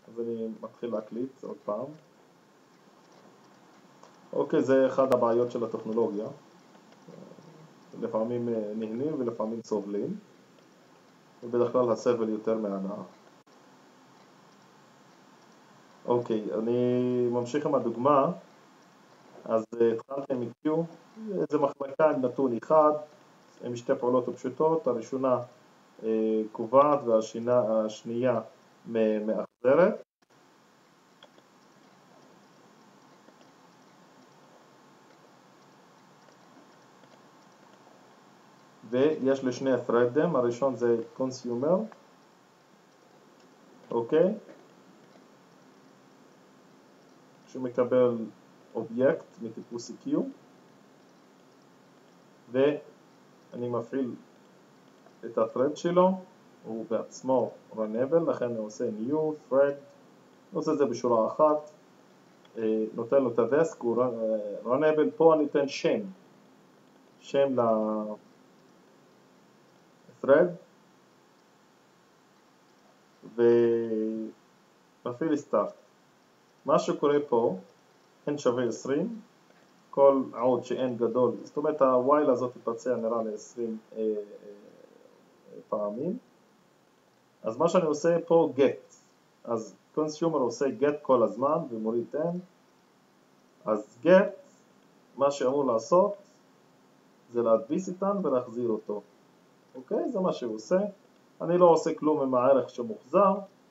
אז אני מתחיל להקליט עוד פעם. אוקיי, זה אחד הבעיות של הטכנולוגיה. לפעמים נהנים ולפעמים סובלים, ובדרך כלל הסבל יותר מהנאה. אוקיי, אני ממשיך עם הדוגמה. אז התחלתי עם Q, זה מחלקה עם נתון אחד, עם שתי פעולות פשוטות. הראשונה קובעת והשנייה מאחזרת. ויש לי שני thread'ים, הראשון זה consumer, אוקיי? שמקבל אובייקט מטיפוס Q, ואני מפעיל את ה-thread שלו, הוא בעצמו runnable, לכן אני עושה new thread, אני עושה את זה בשורה אחת, נותן לו את הדסק, הוא runnable. פה אני אתן שם ל-thread, ומפעיל start. מה שקורה פה, n שווה 20, כל עוד ש-n גדול, זאת אומרת ה-while הזאת תתבצע נראה ל-20 פעמים. אז מה שאני עושה פה get, אז consumer עושה get כל הזמן ומוריד n, אז get, מה שאמור לעשות זה להדביס איתן ולהחזיר אותו. אוקיי? זה מה שהוא עושה. אני לא עושה כלום עם הערך שמוחזר,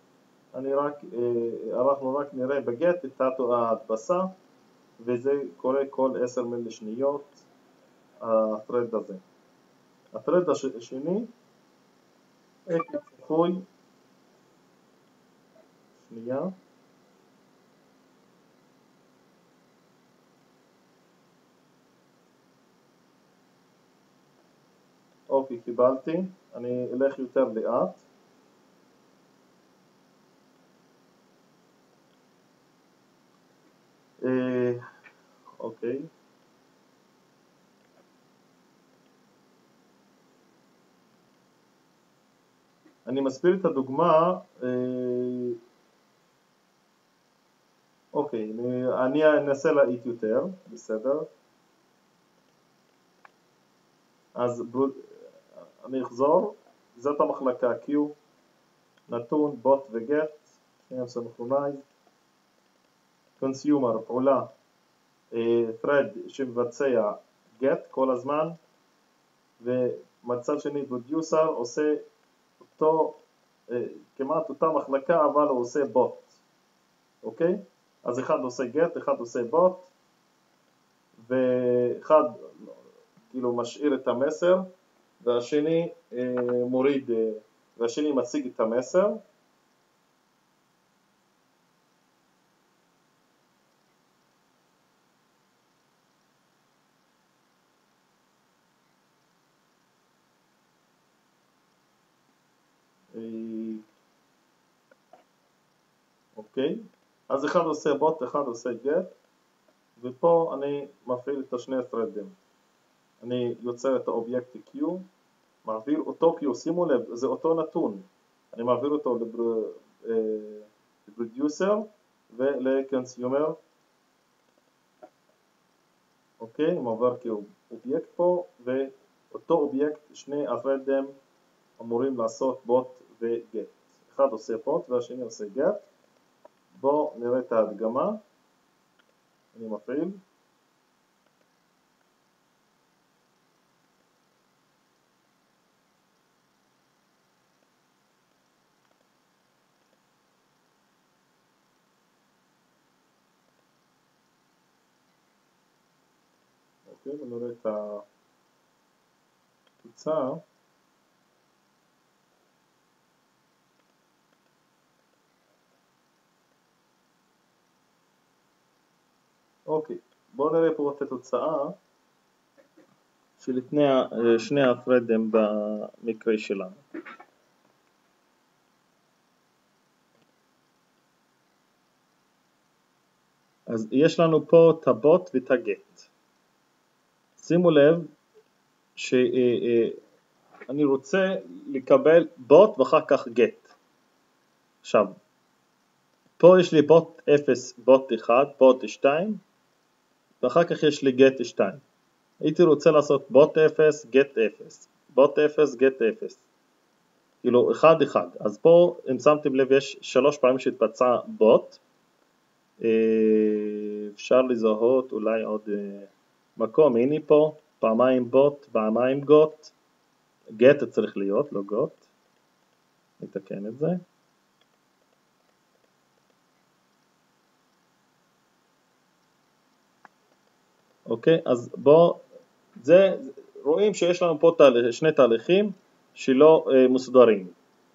אנחנו רק נראה בגט את ההדבסה, וזה קורה כל 10 מילי שניות, הטרד הזה. הטרד השני, צפוי, שנייה, אוקיי, קיבלתי, אני אלך יותר לאט. אוקיי. אני מסביר את הדוגמה. אוקיי, אני אנסה להאיט יותר, בסדר. אז אני אחזור, זאת המחלקה Q, נתון, בוט וגט, שניהם סינכרונייז, consumer, פעולה, thread שמבצע get כל הזמן, ומצד שני producer עושה אותו, כמעט אותה מחלקה, אבל הוא עושה בוט, אוקיי? אז אחד עושה get, אחד עושה בוט, ואחד כאילו משאיר את המסר, והשני מוריד, והשני מציג את המסר. אוקיי, אז אחד עושה בוט, אחד עושה גט, ופה אני מפעיל את השני thread'ים. אני יוצר את האובייקט Q, מעביר אותו Q, שימו לב, זה אותו נתון, אני מעביר אותו לפרודוסר ולקונסיומר, אוקיי, מעבר כאובייקט פה, ואותו אובייקט, שני thread'ים אמורים לעשות בוט וגט. אחד עושה בוט והשני עושה גט. בואו נראה את ההדגמה. אני מפעיל. אוקיי, ונראה את התוצאה. אוקיי, בואו נראה פה את התוצאה של שני הפרדים במקרה שלנו. אז יש לנו פה את הבוט ואת הגט. שימו לב שאני רוצה לקבל בוט ואחר כך גט. עכשיו, פה יש לי בוט 0, בוט 1, בוט 2, ואחר כך יש לי get 2. הייתי רוצה לעשות בוט 0, get 0, בוט 0, get 0, כאילו 1, 1. אז פה, אם שמתם לב, יש 3 פעמים שהתבצע בוט. אפשר לזהות אולי עוד מקום, הנה פה, פעמיים בוט, פעמיים גוט, get צריך להיות, לא גוט, נתקן את זה. אוקיי, אז בוא, רואים שיש לנו פה שני תהליכים שלא מסודרים.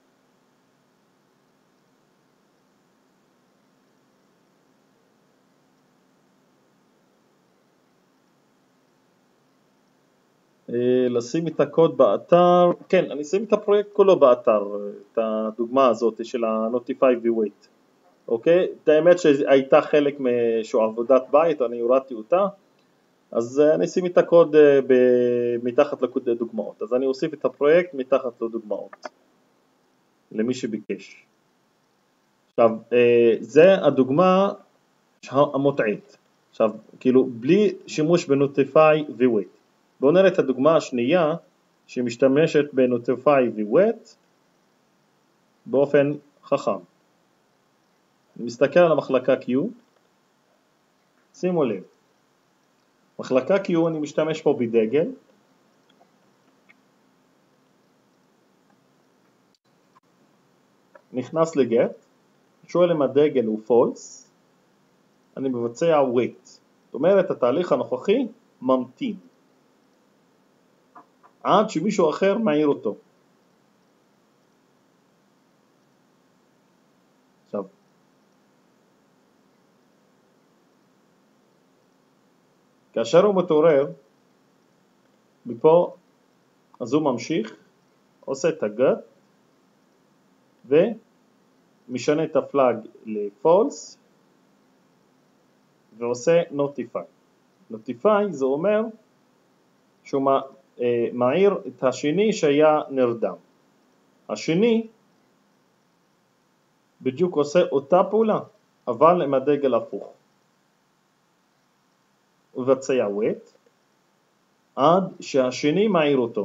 לשים את הקוד באתר, כן, אני אשים את הפרויקט כולו באתר, את הדוגמה הזאת של ה-Notify ו-Wait. אוקיי, את האמת שהייתה חלק משהו עבודת בית, אני הורדתי אותה, אז אני אשים את הקוד מתחת לדוגמאות, אז אני אוסיף את הפרויקט מתחת לדוגמאות, למי שביקש. עכשיו, זה הדוגמה המוטעית, עכשיו, כאילו, בלי שימוש ב-Notify ו-Wait. בואו נראה את הדוגמה השנייה, שמשתמשת ב-Notify ו-Wait, באופן חכם. אני מסתכל על המחלקה Q, שימו לב, מחלקה Q אני משתמש פה בדגל, נכנס לגט, שואל אם הדגל הוא false, אני מבצע wait, זאת אומרת התהליך הנוכחי ממתין, עד שמישהו אחר מעיר אותו. עכשיו, כאשר הוא מתעורר, מפה, אז הוא ממשיך, עושה את הגט, ומשנה את הפלאג ל-false, ועושה notify. notify זה אומר שהוא מעיר את השני שהיה נרדם. השני בדיוק עושה אותה פעולה, אבל עם הדגל הפוך. הוא מבצע wait, עד שהשני מעיר אותו.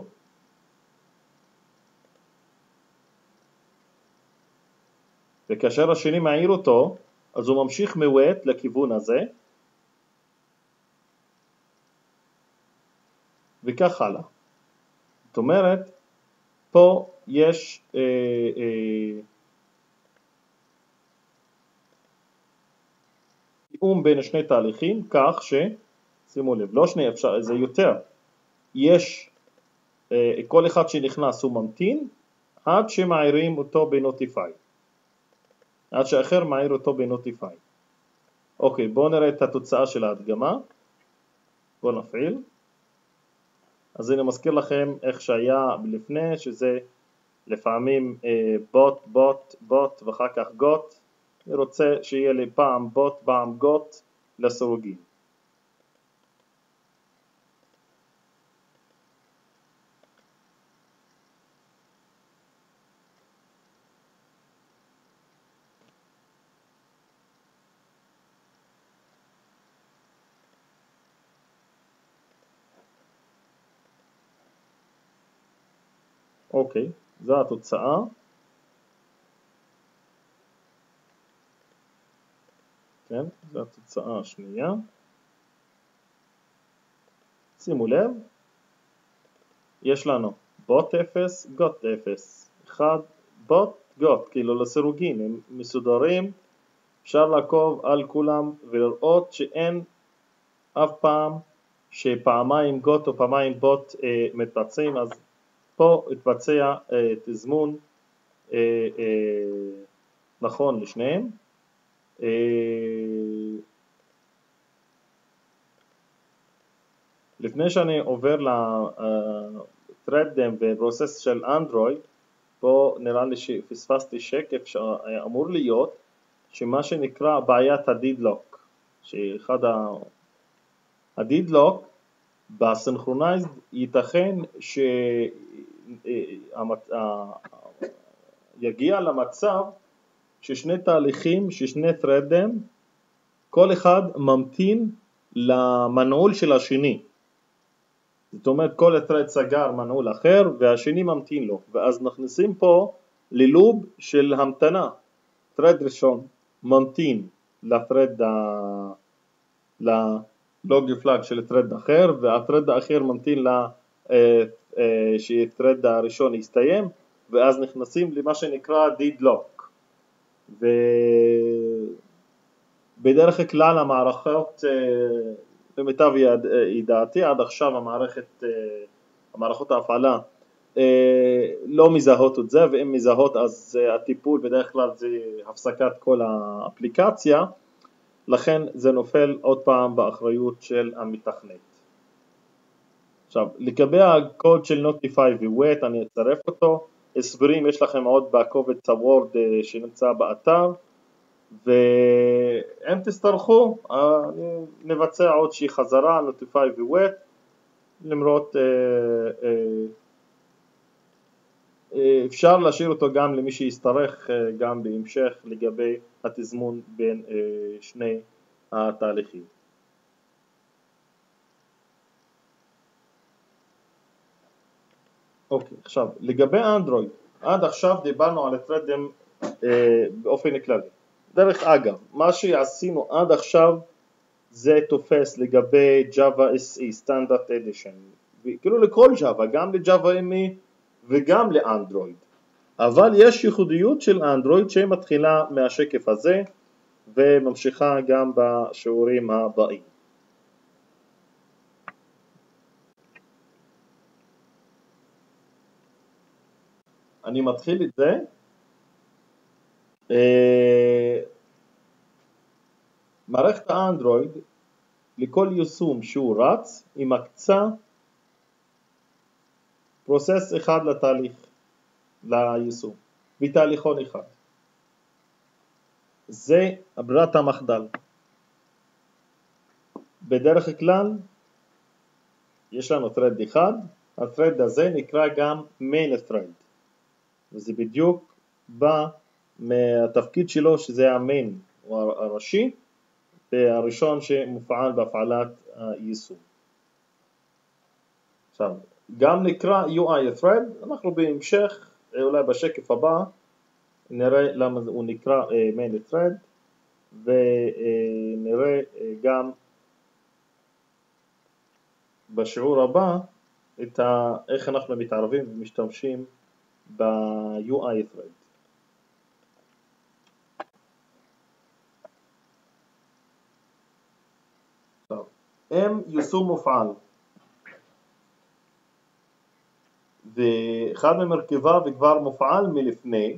וכאשר השני מעיר אותו, אז הוא ממשיך מ-wait לכיוון הזה, וכך הלאה. זאת אומרת, פה יש תיאום בין שני תהליכים, כך שימו לב, לא שני אפשר, זה יותר. יש, כל אחד שנכנס הוא ממתין, עד שמעירים אותו בנוטיפיי. עד שאחר מעיר אותו בנוטיפיי. אוקיי, בואו נראה את התוצאה של ההדגמה. בואו נפעיל. אז אני מזכיר לכם איך שהיה לפני, שזה לפעמים בוט, בוט, בוט ואחר כך גוט. אני רוצה שיהיה לי פעם בוט, פעם גוט לסירוגין. אוקיי, זו התוצאה. כן, זו התוצאה השנייה. שימו לב, יש לנו בוט 0, גוט 0. 1, בוט, גוט, כאילו לסירוגין, הם מסודרים, אפשר לעקוב על כולם ולראות שאין אף פעם שפעמיים גוט או פעמיים בוט מתבצעים, אז פה התבצע תזמון נכון לשניהם. לפני שאני עובר ל-thread ופרוסס של אנדרואיד, פה נראה לי שפספסתי שקף שאמור להיות, שמה שנקרא בעיית הדידלוק, שאחד הדידלוק בסינכרונייזד ייתכן שיגיע למצב ששני תהליכים, ששני threadים, כל אחד ממתין למנעול של השני. זאת אומרת כל thread סגר מנעול אחר והשני ממתין לו, ואז נכנסים פה ללוב של המתנה. thread ראשון ממתין ל-thread ללוגי פלאג של thread אחר, והthread האחר ממתין ש-thread הראשון יסתיים, ואז נכנסים למה שנקרא deadlock. ובדרך כלל המערכות, למיטב ידיעתי עד עכשיו המערכות ההפעלה לא מזהות את זה, ואם מזהות אז הטיפול בדרך כלל זה הפסקת כל האפליקציה, לכן זה נופל עוד פעם באחריות של המתכנת. עכשיו לגבי הקוד של Notify ו-Wait אני אצרף אותו, הסברים יש לכם עוד בקובץ הוורד שנמצא באתר, ואם תצטרכו נבצע עוד שהיא חזרה Notify ו-Wait, למרות אפשר להשאיר אותו גם למי שיצטרך גם בהמשך לגבי התזמון בין שני התהליכים. אוקיי, עכשיו לגבי אנדרואיד, עד עכשיו דיברנו על threadים באופן כללי. דרך אגב, מה שעשינו עד עכשיו זה תופס לגבי Java SE Standard Edition, כאילו לכל Java, גם ל-Java ME וגם לאנדרואיד. אבל יש ייחודיות של אנדרואיד שמתחילה מהשקף הזה וממשיכה גם בשיעורים הבאים. אני מתחיל את זה. מערכת האנדרואיד לכל יישום שהוא רץ היא מקצה פרוסס אחד ליישום בתהליכון אחד. זה ברירת המחדל. בדרך כלל יש לנו thread אחד, ה-thread הזה נקרא גם main thread, וזה בדיוק בא מהתפקיד שלו שזה ה-main או הראשי והראשון שמופעל בהפעלת היישום. עכשיו גם נקרא UI thread, אנחנו בהמשך אולי בשקף הבא נראה למה הוא נקרא main thread, ונראה גם בשיעור הבא איך אנחנו מתערבים ומשתמשים ב-UI thread. אם יישום מופעל ואחד ממרכיביו כבר מופעל מלפני,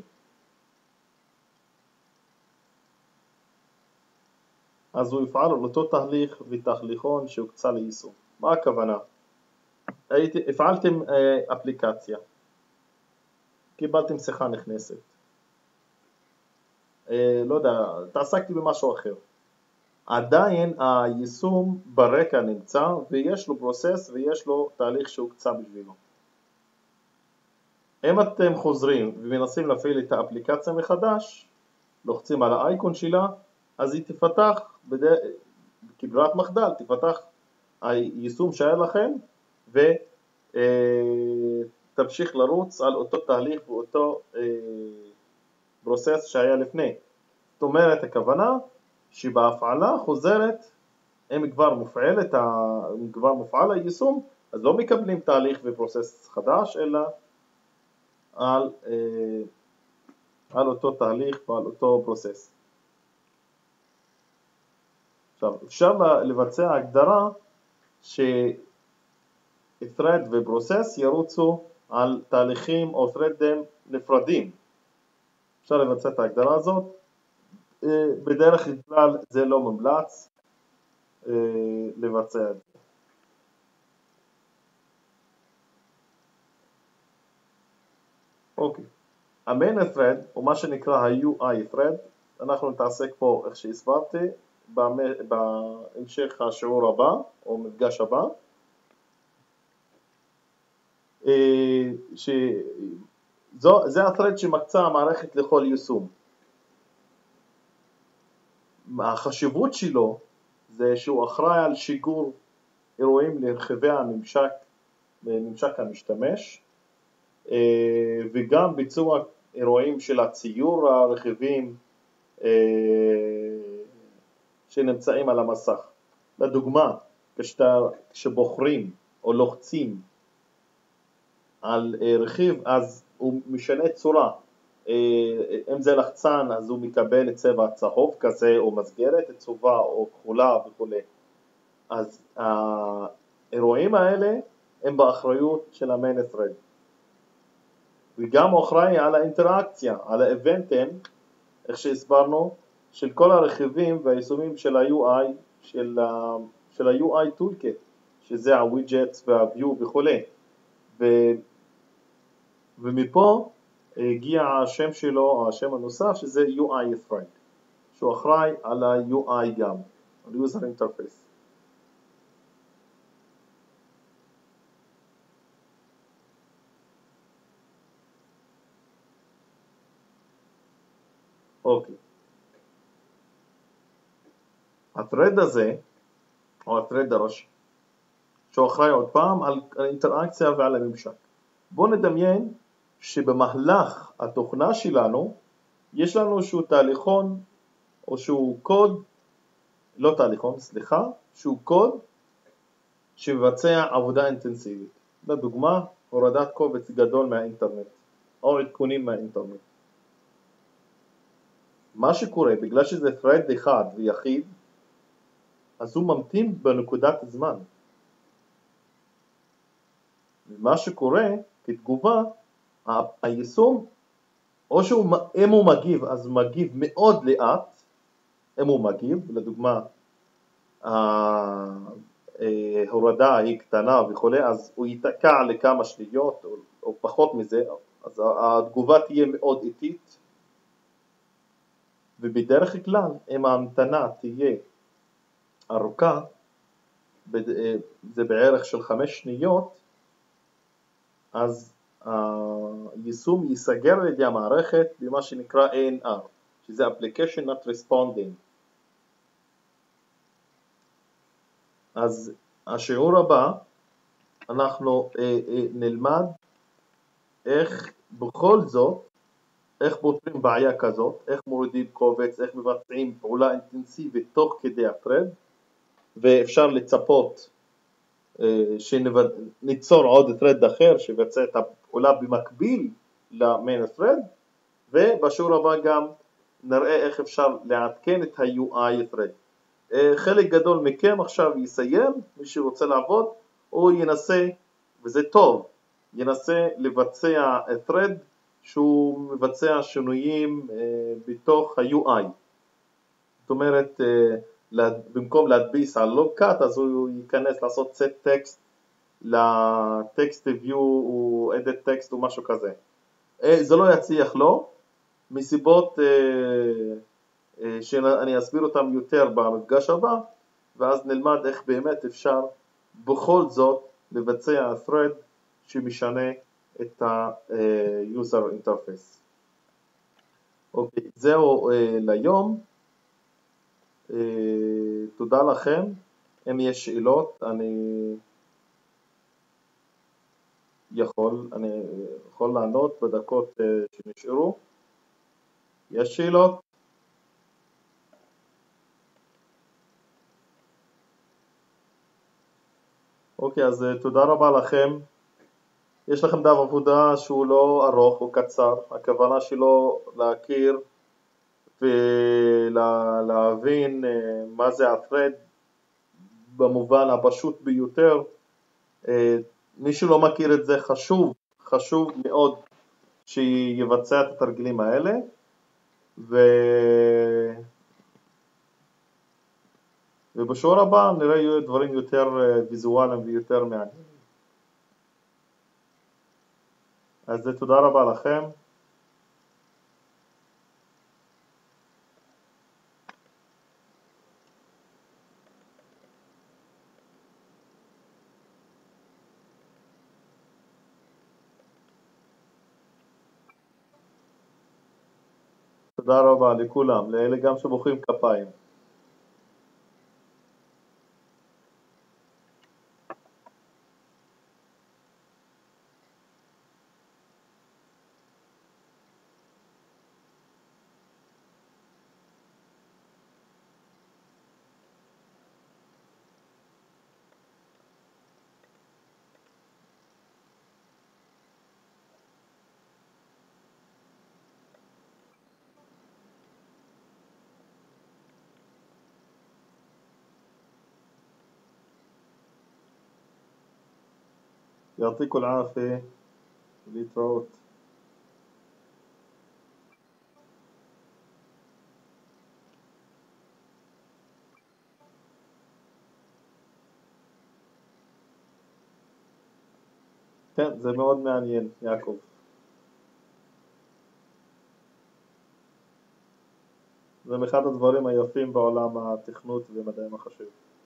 אז הוא יפעל על אותו תהליך ותהליכון שהוקצה ליישום. מה הכוונה? הפעלתם אפליקציה, קיבלתם שיחה נכנסת, לא יודע, תעסקתי במשהו אחר, עדיין היישום ברקע נמצא ויש לו פרוסס ויש לו תהליך שהוקצה בשבילו. אם אתם חוזרים ומנסים להפעיל את האפליקציה מחדש, לוחצים על האייקון שלה, אז היא תפתח כברירת מחדל, תפתח היישום שהיה לכם ותמשיך לרוץ על אותו תהליך ואותו פרוסס שהיה לפני. זאת אומרת, הכוונה שבהפעלה חוזרת, אם כבר מופעל היישום, אז לא מקבלים תהליך ופרוסס חדש, אלא על אותו תהליך ועל אותו פרוסס. עכשיו, אפשר לבצע הגדרה ש-thread ופרוסס ירוצו על תהליכים או threadים נפרדים. אפשר לבצע את ההגדרה הזאת. בדרך כלל זה לא מומלץ לבצע את זה. אוקיי. ה-main thread, או מה שנקרא ה-UI thread, אנחנו נתעסק פה איך שהסברתי, בהמשך השיעור הבא, או מפגש הבא, זה ה-thread שמקצה המערכת לכל יישום. החשיבות שלו זה שהוא אחראי על שיגור אירועים לרכיבי ממשק המשתמש, וגם ביצוע אירועים של הציור הרכיבים שנמצאים על המסך. לדוגמה, כשבוחרים או לוחצים על רכיב, אז הוא משנה צורה. אם זה לחצן, אז הוא מקבל צבע צהוב כזה, או מסגרת צהובה, או כחולה וכו'. אז האירועים האלה הם באחריות של המיין thread. וגם הוא אחראי על האינטראקציה, על האבנטים, איך שהסברנו, של כל הרכיבים והיישומים של ה-UI, של ה-UI toolkit, שזה ה-widgets וה-view וכו'. ומפה הגיע השם שלו, השם הנוסף, שזה UI thread, שהוא אחראי על ה-UI גם, על user interface. אוקיי. ה-thread הזה, או ה-thread הראשי, שהוא אחראי עוד פעם על האינטראקציה ועל הממשק. בואו נדמיין שבמהלך התוכנה שלנו יש לנו שהוא תהליכון או שהוא קוד, לא תהליכון, סליחה, שהוא קוד שמבצע עבודה אינטנסיבית. לדוגמה, הורדת קובץ גדול מהאינטרנט או עדכונים מהאינטרנט. מה שקורה, בגלל שזה thread אחד ויחיד, אז הוא ממתין בנקודת זמן. ומה שקורה, כתגובה, היישום, או אם הוא מגיב, אז הוא מגיב מאוד לאט, אם הוא מגיב, לדוגמה, ההורדה היא קטנה וכו', אז הוא ייתקע לכמה שניות, או פחות מזה, אז התגובה תהיה מאוד איטית, ובדרך כלל, אם ההמתנה תהיה ארוכה, זה בערך של 5 שניות, אז היישום ייסגר על ידי המערכת במה שנקרא ANR, שזה Application Not Responding. אז השיעור הבא אנחנו נלמד איך בכל זאת, איך פותרים בעיה כזאת, איך מורידים קובץ, איך מבצעים פעולה אינטנסיבית תוך כדי ה-thread, ואפשר לצפות שניצור עוד thread אחר שיבצע את הפעולה במקביל למיין thread, ובשיעור הבא גם נראה איך אפשר לעדכן את ה-UI thread. חלק גדול מכם עכשיו יסיים, מי שרוצה לעבוד, הוא ינסה, וזה טוב, ינסה לבצע thread שהוא מבצע שינויים בתוך ה-UI. זאת אומרת, במקום להדביס על logcat, אז הוא ייכנס לעשות set text לטקסט view או edit text או משהו כזה. זה לא יצליח לו, מסיבות שאני אסביר אותם יותר במפגש הבא, ואז נלמד איך באמת אפשר בכל זאת לבצע thread שמשנה את ה-user interface. אוקיי, זהו ליום. תודה לכם. אם יש שאלות, אני יכול לענות בדקות שנשארו. יש שאלות? אוקיי, אז תודה רבה לכם. יש לכם דף עבודה שהוא לא ארוך או קצר, הכוונה שלו להכיר ולהבין מה זה ה-thread במובן הפשוט ביותר. מי שלא מכיר את זה, חשוב מאוד שיבצע את התרגילים האלה, ובשיעור הבא נראה דברים יותר ויזואליים ויותר מעניינים. אז תודה רבה לכם. תודה רבה לכולם, לאלה גם שמוחאים כפיים. يعطيكم العافية להתראות. כן, זה מאוד מעניין, יעקב. זה אחד הדברים היפים בעולם התכנות ומדעי המחשב.